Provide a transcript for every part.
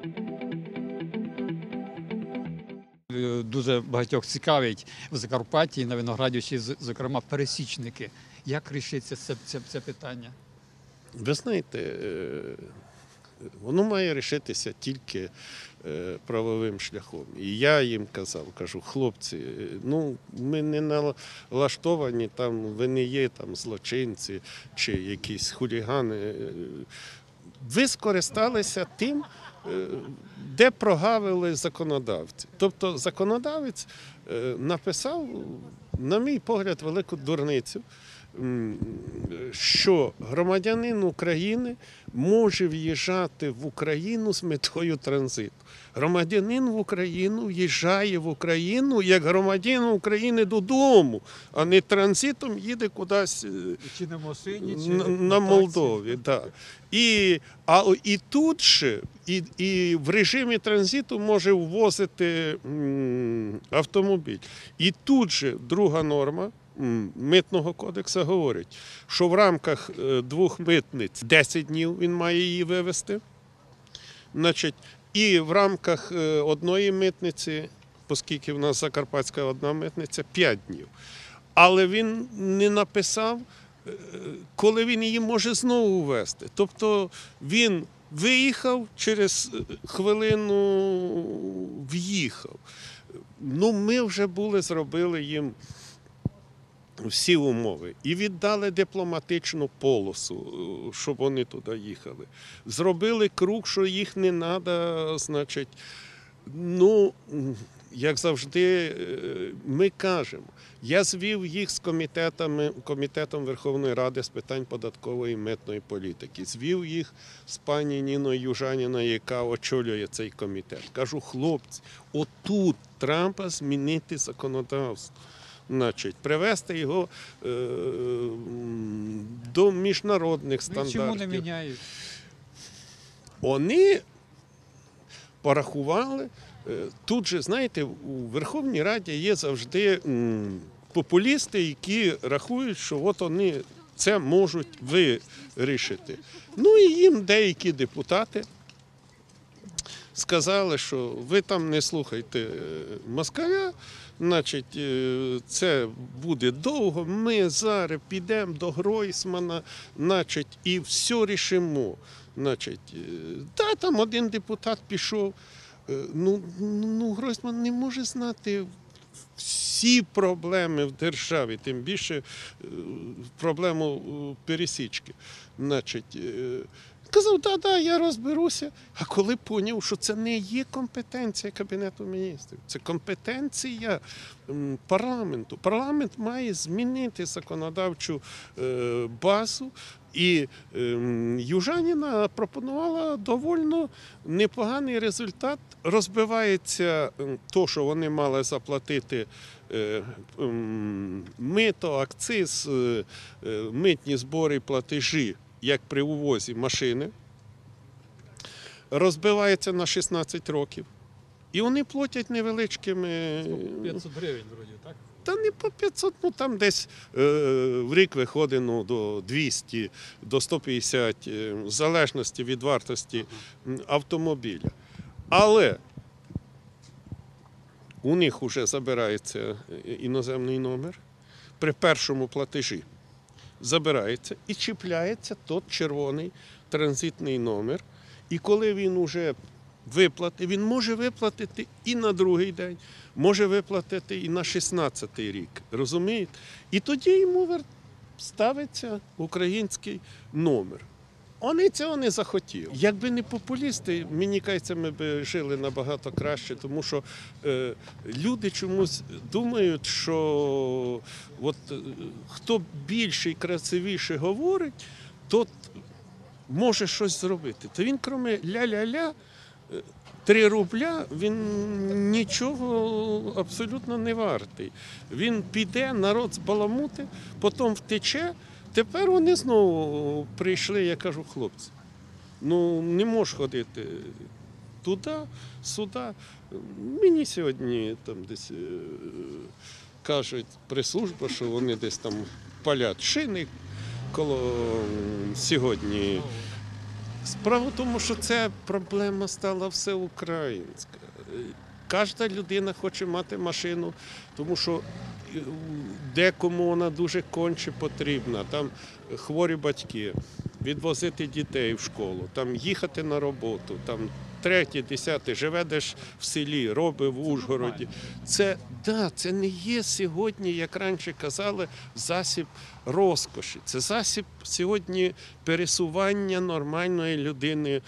Дуже багатьох цікавить в Закарпатті, на Виноградівщині, зокрема, пересічники. Як рішиться це питання? Ви знаєте, воно має рішитися тільки правовим шляхом. І я їм кажу, хлопці, ми не налаштовані, ви не є злочинці чи якісь хулігани. Ви скористалися тим, де прогавили законодавці. Тобто законодавець написав, на мій погляд, велику дурницю, що громадянин України може в'їжджати в Україну з метою транзиту. Громадянин в Україну в'їжджає в Україну як громадянин України додому, а не транзитом їде кудись Чи на машині, чи на Молдові. Да. І тут же, і в режимі транзиту може ввозити автомобіль. І тут же друга норма Митного кодексу говорить, що в рамках 2 митниць 10 днів він має її вивезти. І в рамках одної митниці, оскільки в нас Закарпатська одна митниця, 5 днів. Але він не написав, коли він її може знову ввезти. Тобто він виїхав, через хвилину в'їхав. Ми вже зробили їм всі умови. І віддали дипломатичну полосу, щоб вони туди їхали. Зробили круг, що їх не треба, значить, як завжди, ми кажемо, я звів їх з Комітетом Верховної Ради з питань податкової і митної політики. Звів їх з пані Ніною Южаніною, яка очолює цей комітет. Кажу, хлопці, отут треба змінити законодавство. Привести його до міжнародних стандартів. Чому не міняють? Вони порахували. Тут же, знаєте, у Верховній Раді є завжди популісти, які рахують, що от вони це можуть вирішити. І їм деякі депутати сказали, що ви там не слухайте москаля, значить, це буде довго, ми зараз підемо до Гройсмана, значить, і все рішимо. Там один депутат пішов, Гройсман не може знати всі проблеми в державі, тим більше проблему пересічки. Казав, я розберуся. А коли зрозумів, що це не є компетенція Кабінету міністрів, це компетенція парламенту. Парламент має змінити законодавчу базу. І Южаніна пропонувала доволі непоганий результат. Розбивається те, що вони мали заплатити мито, акциз, митні збори, платежі, як при увозі машини, розбивається на 16 років. І вони платять невеличкими... 500 гривень, вроді, так? Та не по 500, там десь в рік виходить до 200, до 150, в залежності від вартості автомобіля. Але у них вже забирається іноземний номер при першому платежі. Забирається і чіпляється той червоний транзитний номер. І коли він вже виплатить, він може виплатити і на другий день, може виплатити і на 16-й рік. Розумієте? І тоді йому ставиться український номер. Вони цього не захотіли. Якби не популісти, мені кажеться, ми б жили набагато краще, тому що люди чомусь думають, що хто більше і красивіше говорить, тот може щось зробити. То він, крім ля-ля-ля, 3 рубля, він нічого абсолютно не вартий. Він піде, народ збаламутить, потім втече. Тепер вони знову прийшли, я кажу, хлопці, не можеш ходити туди, сюди. Мені сьогодні десь кажуть прес-служба, що вони десь там палять шини коло сьогодні Справа в тому, що ця проблема стала всеукраїнська. Кожна людина хоче мати машину, тому що декому вона дуже конче потрібна. Там хворі батьки, відвозити дітей в школу, там їхати на роботу, там третє, десяте, живе десь в селі, робить в Ужгороді. Це не є сьогодні, як раніше казали, засіб розкоші. Це засіб сьогодні пересування нормальної людини.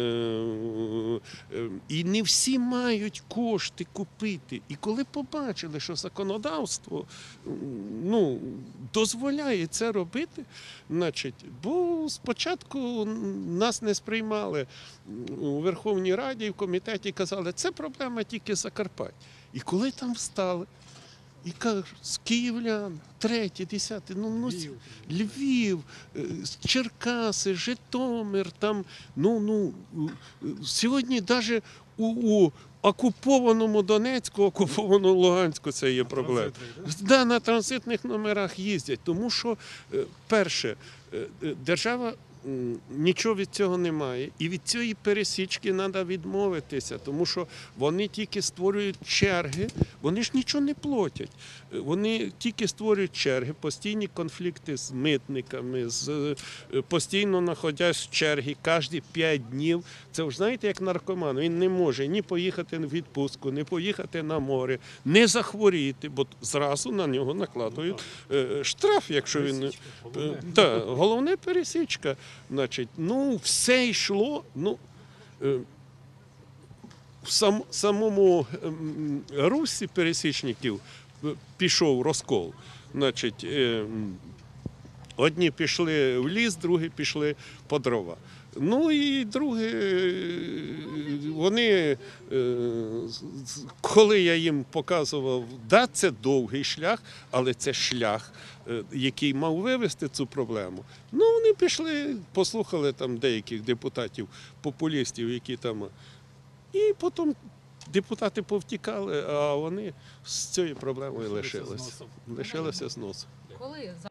І не всі мають кошти купити. І коли побачили, що законодавство дозволяє це робити, бо спочатку нас не сприймали у Верховній Раді і в комітеті, казали, це проблема тільки Закарпаття. І коли там встали, і кажуть, з київлян, третє, десяте, Львів, Черкаси, Житомир, там, сьогодні навіть у окупованому Донецьку, окупованому Луганську це є проблема. На транзитних номерах їздять, тому що, перше, держава нічого від цього немає. І від цієї пересічки треба відмовитися, тому що вони тільки створюють черги, вони ж нічого не платять. Вони тільки створюють черги, постійні конфлікти з митниками, постійно знаходясь в черги, кожні 5 днів. Це ж знаєте, як наркоман, він не може ні поїхати в відпустку, ні поїхати на море, не захворіти, бо зразу на нього накладують штраф, якщо він... Головне пересічка. Все йшло, в самому русі пересічників пішов розкол. Одні пішли в ліс, другі пішли по дрова. І другі, вони, коли я їм показував, це довгий шлях, але це шлях, який мав вивести цю проблему. Вони пішли, послухали там деяких депутатів-популістів, які там, і потім депутати повтікали, а вони з цією проблемою лишилися з носом.